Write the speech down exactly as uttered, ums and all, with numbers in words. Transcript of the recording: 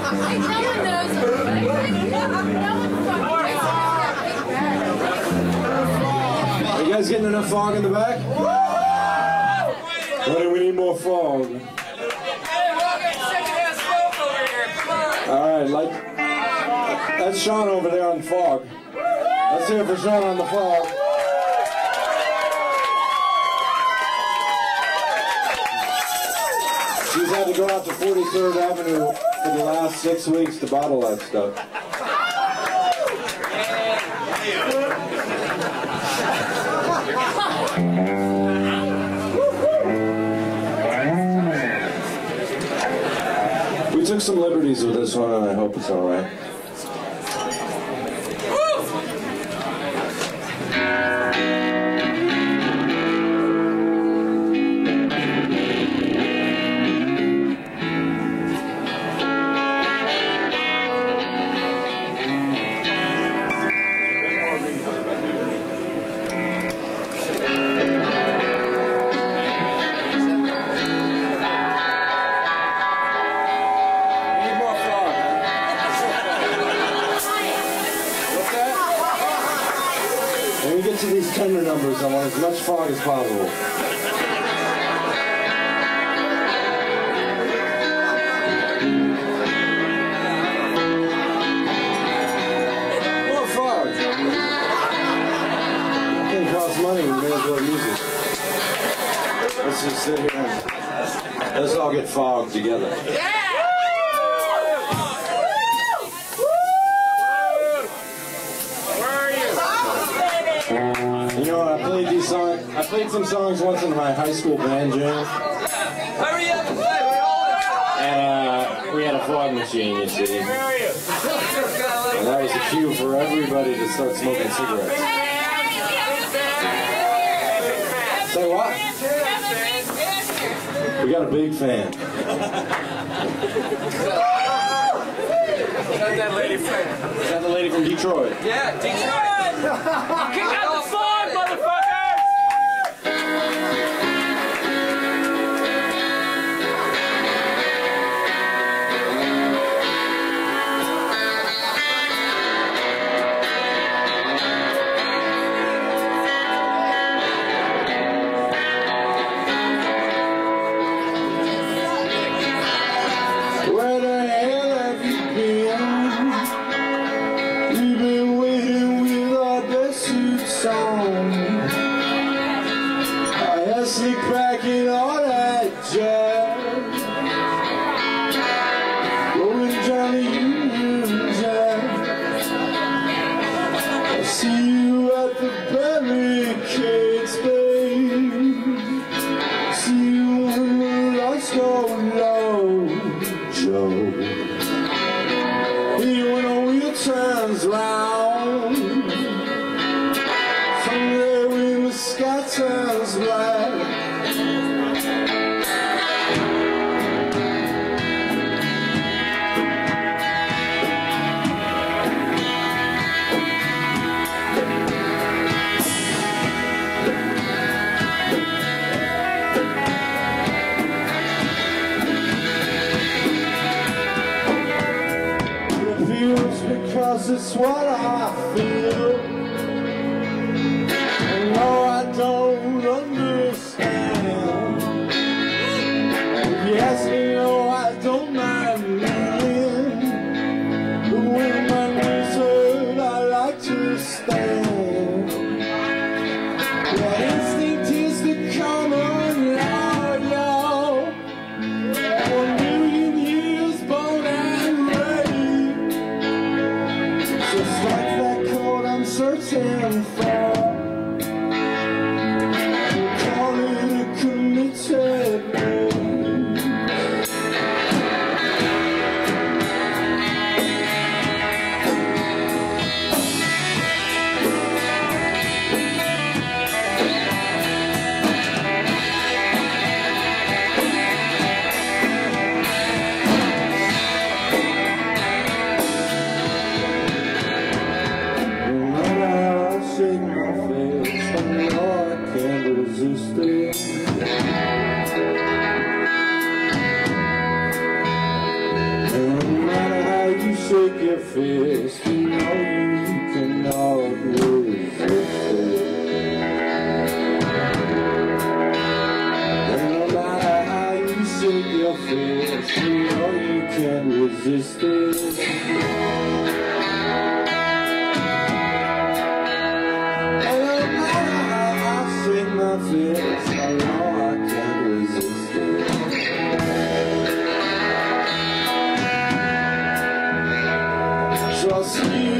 Are you guys getting enough fog in the back? What do we need more fog? Alright, like that's Sean over there on fog. Let's hear it for Sean on the fog. She's had to go out to forty-third Avenue for the last six weeks to bottle that stuff. We took some liberties with this one, and I hope it's all right. When we get to these tender numbers, I want as much fog as possible. More fog! It costs money, we may as well use it. Let's just sit here and let's all get fogged together. You know, I played these songs. I played some songs once in my high school band jam. And uh, we had a fog machine, you see. And that was a cue for everybody to start smoking cigarettes. Say what? We got a big fan. Is that lady from? Is that the lady from Detroit? Yeah, Detroit. Kick out the fog, motherfuckers! Where the hell have you been? We've been waiting with our best suits on. I had sneak back in all that jazz. Rolling Johnny Union Jack. I'll see you at the barricades, babe. See you when the lights go low, Joe. Hey, when a wheel turns round, someday when the sky turns black. It feels because it's what I feel. And no, I don't understand. If you ask me, no, I don't mind kneeling. But when my knees hurt, I like to stand. The instinct is to come on loud, y'all. One million years born and raised. So strike that. shake your fist, you know you cannot resist it. And no matter how you shake your fist, you know you can't resist it. And no matter how I shake my fist, I know I can't resist it. So I'll see you